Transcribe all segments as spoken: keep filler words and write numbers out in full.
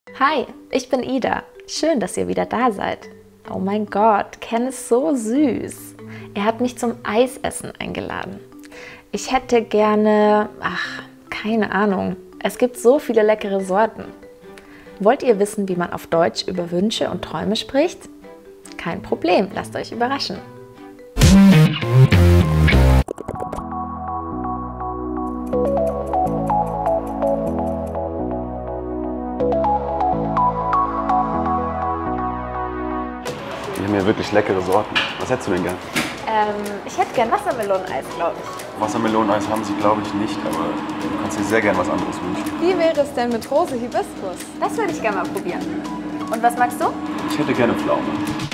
Hi, ich bin Ida. Schön, dass ihr wieder da seid. Oh mein Gott, Ken ist so süß. Er hat mich zum Eisessen eingeladen. Ich hätte gerne, ach, keine Ahnung. Es gibt so viele leckere Sorten. Wollt ihr wissen, wie man auf Deutsch über Wünsche und Träume spricht? Kein Problem, lasst euch überraschen. Die haben ja wirklich leckere Sorten. Was hättest du denn gern? Ähm, ich hätte gern Wassermeloneneis, glaube ich. Wassermeloneneis haben sie, glaube ich, nicht, aber du kannst dir sehr gern was anderes wünschen. Wie wäre es denn mit Rose Hibiskus? Das würde ich gerne mal probieren. Und was magst du? Ich hätte gerne Pflaume.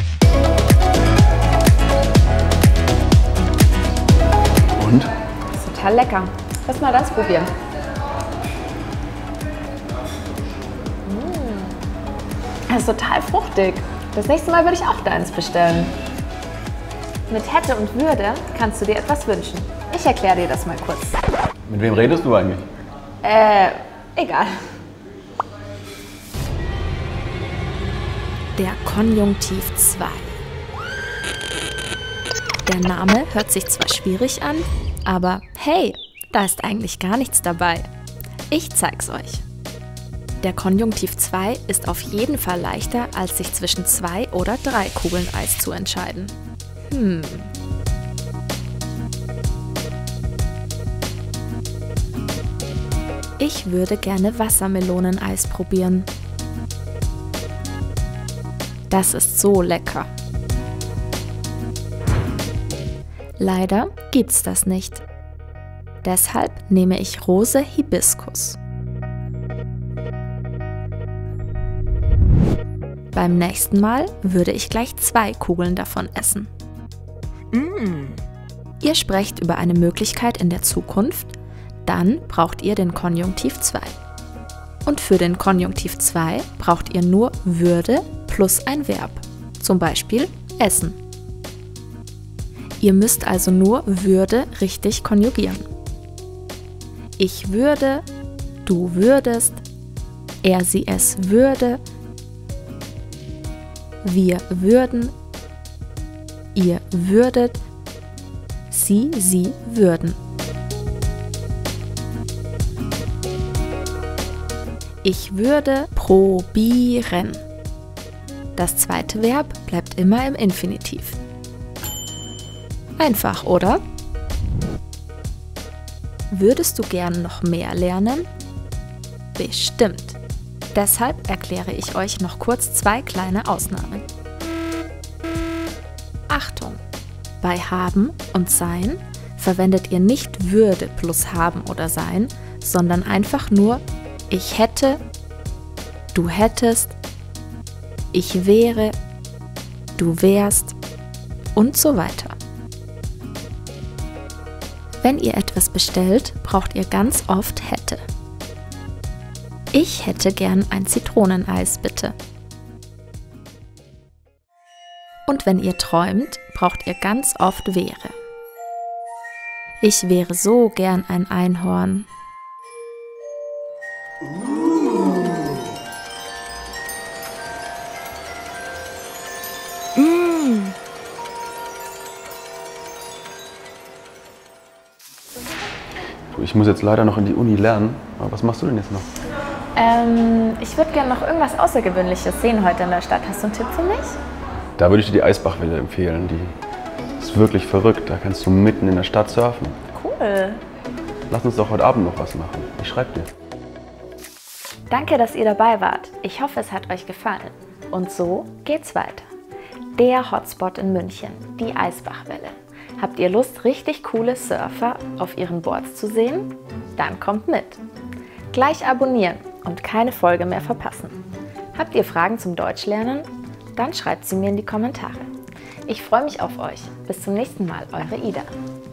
Und? Das ist total lecker. Lass mal das probieren. Mmh. Das ist total fruchtig. Das nächste Mal würde ich auch deins bestellen. Mit hätte und würde kannst du dir etwas wünschen. Ich erkläre dir das mal kurz. Mit wem redest du eigentlich? Äh, egal. Der Konjunktiv zwei. Der Name hört sich zwar schwierig an, aber hey, da ist eigentlich gar nichts dabei. Ich zeig's euch. Der Konjunktiv zwei ist auf jeden Fall leichter, als sich zwischen zwei oder drei Kugeln Eis zu entscheiden. Hm. Ich würde gerne Wassermeloneneis probieren. Das ist so lecker. Leider gibt's das nicht. Deshalb nehme ich Rose Hibiskus. Beim nächsten Mal würde ich gleich zwei Kugeln davon essen. Mm. Ihr sprecht über eine Möglichkeit in der Zukunft, dann braucht ihr den Konjunktiv zwei. Und für den Konjunktiv zwei braucht ihr nur würde plus ein Verb, zum Beispiel essen. Ihr müsst also nur würde richtig konjugieren. Ich würde, du würdest, er, sie, es würde, wir würden, ihr würdet, sie, sie würden. Ich würde probieren. Das zweite Verb bleibt immer im Infinitiv. Einfach, oder? Würdest du gern noch mehr lernen? Bestimmt. Deshalb erkläre ich euch noch kurz zwei kleine Ausnahmen. Achtung! Bei haben und sein verwendet ihr nicht würde plus haben oder sein, sondern einfach nur ich hätte, du hättest, ich wäre, du wärst und so weiter. Wenn ihr etwas bestellt, braucht ihr ganz oft hätte. Ich hätte gern ein Zitroneneis, bitte. Und wenn ihr träumt, braucht ihr ganz oft wäre. Ich wäre so gern ein Einhorn. Mm. Du, ich muss jetzt leider noch in die Uni lernen, aber was machst du denn jetzt noch? Ähm, ich würde gerne noch irgendwas Außergewöhnliches sehen heute in der Stadt. Hast du einen Tipp für mich? Da würde ich dir die Eisbachwelle empfehlen. Die ist wirklich verrückt. Da kannst du mitten in der Stadt surfen. Cool. Lass uns doch heute Abend noch was machen. Ich schreib dir. Danke, dass ihr dabei wart. Ich hoffe, es hat euch gefallen. Und so geht's weiter. Der Hotspot in München, die Eisbachwelle. Habt ihr Lust, richtig coole Surfer auf ihren Boards zu sehen? Dann kommt mit. Gleich abonnieren und keine Folge mehr verpassen. Habt ihr Fragen zum Deutschlernen? Dann schreibt sie mir in die Kommentare. Ich freue mich auf euch. Bis zum nächsten Mal, eure Ida.